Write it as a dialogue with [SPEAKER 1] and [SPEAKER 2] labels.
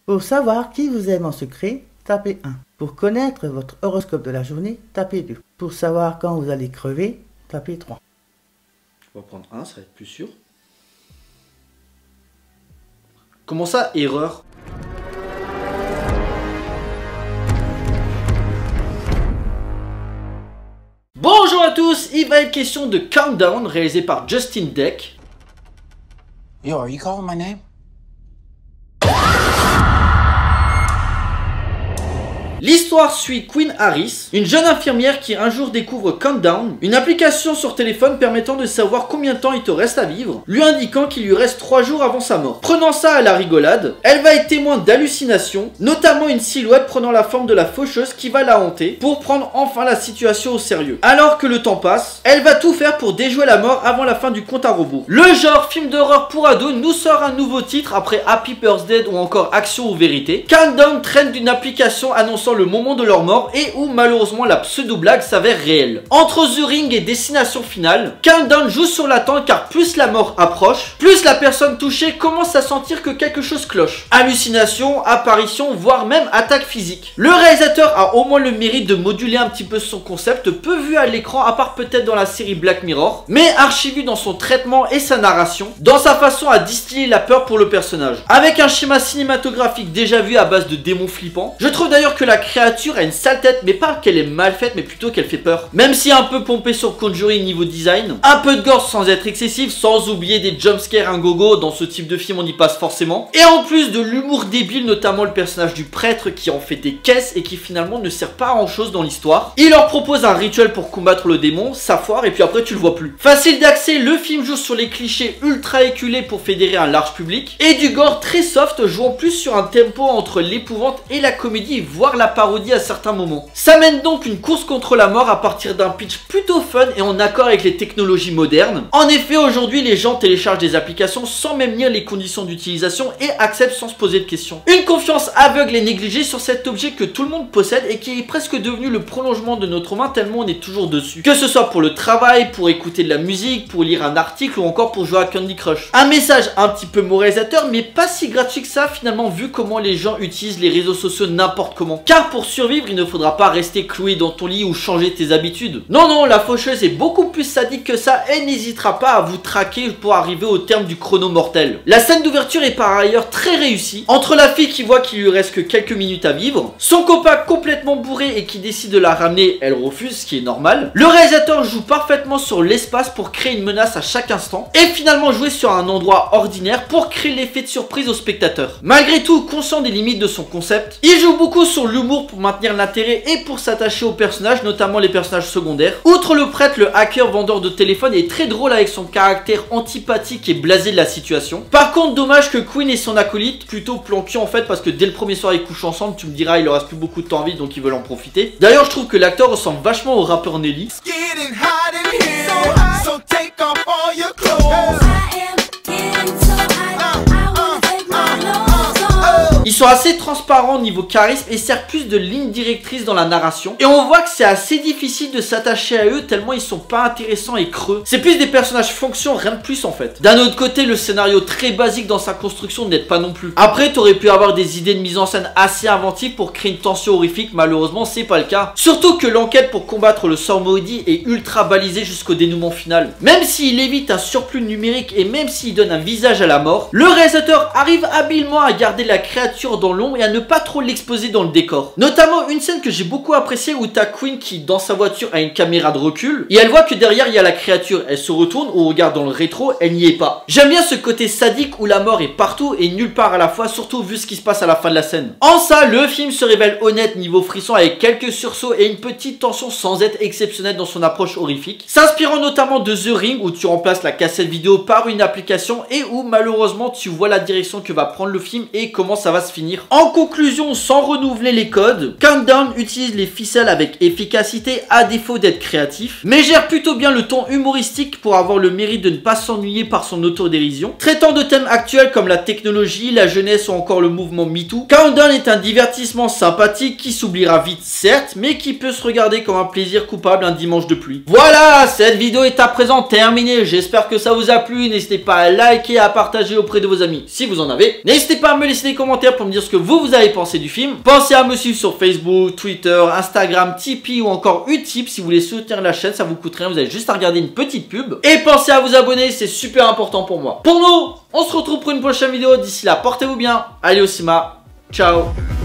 [SPEAKER 1] Pour savoir qui vous aime en secret, tapez 1. Pour connaître votre horoscope de la journée, tapez 2. Pour savoir quand vous allez crever, tapez 3.
[SPEAKER 2] On va prendre 1, ça va être plus sûr. Comment ça, erreur? Bonjour à tous, il va être question de Countdown, réalisé par Justin Deck.
[SPEAKER 3] Yo, are you calling my name?
[SPEAKER 2] L'histoire suit Queen Harris, une jeune infirmière qui un jour découvre Countdown, une application sur téléphone permettant de savoir combien de temps il te reste à vivre, lui indiquant qu'il lui reste 3 jours avant sa mort. Prenant ça à la rigolade, elle va être témoin d'hallucinations, notamment une silhouette prenant la forme de la faucheuse qui va la hanter pour prendre enfin la situation au sérieux. Alors que le temps passe, elle va tout faire pour déjouer la mort avant la fin du compte à rebours. Le genre film d'horreur pour ados nous sort un nouveau titre après Happy Birthday ou encore Action ou Vérité. Countdown traîne d'une application annonçant le moment de leur mort et où malheureusement la pseudo-blague s'avère réelle. Entre The Ring et Destination Finale, Countdown joue sur l'attente car plus la mort approche, plus la personne touchée commence à sentir que quelque chose cloche. Hallucinations, apparitions, voire même attaque physique. Le réalisateur a au moins le mérite de moduler un petit peu son concept, peu vu à l'écran à part peut-être dans la série Black Mirror, mais archi vu dans son traitement et sa narration, dans sa façon à distiller la peur pour le personnage. Avec un schéma cinématographique déjà vu à base de démons flippants, je trouve d'ailleurs que la créature a une sale tête, mais pas qu'elle est mal faite, mais plutôt qu'elle fait peur. Même si un peu pompé sur Conjuring niveau design, un peu de gore sans être excessif, sans oublier des jumpscares un gogo, dans ce type de film on y passe forcément. Et en plus de l'humour débile, notamment le personnage du prêtre qui en fait des caisses et qui finalement ne sert pas à grand chose dans l'histoire. Il leur propose un rituel pour combattre le démon, ça foire et puis après tu le vois plus. Facile d'accès, le film joue sur les clichés ultra éculés pour fédérer un large public, et du gore très soft jouant plus sur un tempo entre l'épouvante et la comédie, voire la parodie à certains moments. Ça mène donc une course contre la mort à partir d'un pitch plutôt fun et en accord avec les technologies modernes. En effet, aujourd'hui les gens téléchargent des applications sans même lire les conditions d'utilisation et acceptent sans se poser de questions. Une confiance aveugle et négligée sur cet objet que tout le monde possède et qui est presque devenu le prolongement de notre main tellement on est toujours dessus. Que ce soit pour le travail, pour écouter de la musique, pour lire un article ou encore pour jouer à Candy Crush. Un message un petit peu moralisateur mais pas si gratuit que ça finalement vu comment les gens utilisent les réseaux sociaux n'importe comment. Car pour survivre, il ne faudra pas rester cloué dans ton lit ou changer tes habitudes. Non, non, la faucheuse est beaucoup plus sadique que ça et n'hésitera pas à vous traquer pour arriver au terme du chrono mortel. La scène d'ouverture est par ailleurs très réussie. Entre la fille qui voit qu'il lui reste que quelques minutes à vivre, son copain complètement bourré et qui décide de la ramener, elle refuse, ce qui est normal. Le réalisateur joue parfaitement sur l'espace pour créer une menace à chaque instant et finalement jouer sur un endroit ordinaire pour créer l'effet de surprise au spectateur. Malgré tout, conscient des limites de son concept, il joue beaucoup sur l'humour pour maintenir l'intérêt et pour s'attacher aux personnages, notamment les personnages secondaires. Outre le prêtre, le hacker vendeur de téléphone est très drôle avec son caractère antipathique et blasé de la situation. Par contre, dommage que Queen et son acolyte, plutôt plan cul en fait, parce que dès le premier soir ils couchent ensemble, tu me diras il leur reste plus beaucoup de temps en vie donc ils veulent en profiter. D'ailleurs je trouve que l'acteur ressemble vachement au rappeur Nelly. Ils sont assez transparents niveau charisme et servent plus de ligne directrice dans la narration. Et on voit que c'est assez difficile de s'attacher à eux tellement ils sont pas intéressants et creux. C'est plus des personnages fonction, rien de plus en fait. D'un autre côté, le scénario très basique dans sa construction n'aide pas non plus. Après, t'aurais pu avoir des idées de mise en scène assez inventives pour créer une tension horrifique, malheureusement c'est pas le cas. Surtout que l'enquête pour combattre le sort maudit est ultra balisée jusqu'au dénouement final. Même s'il évite un surplus numérique et même s'il donne un visage à la mort, le réalisateur arrive habilement à garder la créature dans l'ombre et à ne pas trop l'exposer dans le décor. Notamment une scène que j'ai beaucoup appréciée où t'as Queen qui dans sa voiture a une caméra de recul et elle voit que derrière il y a la créature. Elle se retourne ou regarde dans le rétro, elle n'y est pas. J'aime bien ce côté sadique où la mort est partout et nulle part à la fois, surtout vu ce qui se passe à la fin de la scène. En ça, le film se révèle honnête niveau frisson avec quelques sursauts et une petite tension sans être exceptionnelle dans son approche horrifique. S'inspirant notamment de The Ring où tu remplaces la cassette vidéo par une application et où malheureusement tu vois la direction que va prendre le film et comment ça va se finir. En conclusion, sans renouveler les codes, Countdown utilise les ficelles avec efficacité à défaut d'être créatif, mais gère plutôt bien le ton humoristique pour avoir le mérite de ne pas s'ennuyer par son autodérision. Traitant de thèmes actuels comme la technologie, la jeunesse ou encore le mouvement MeToo, Countdown est un divertissement sympathique qui s'oubliera vite certes, mais qui peut se regarder comme un plaisir coupable un dimanche de pluie. Voilà, cette vidéo est à présent terminée, j'espère que ça vous a plu, n'hésitez pas à liker et à partager auprès de vos amis si vous en avez. N'hésitez pas à me laisser des commentaires commentaires pour me dire ce que vous avez pensé du film. Pensez à me suivre sur Facebook, Twitter, Instagram, Tipeee ou encore Utip si vous voulez soutenir la chaîne, ça vous coûte rien, vous avez juste à regarder une petite pub. Et pensez à vous abonner, c'est super important pour moi. Pour nous, on se retrouve pour une prochaine vidéo, d'ici là, portez-vous bien, allez au cinéma, ciao.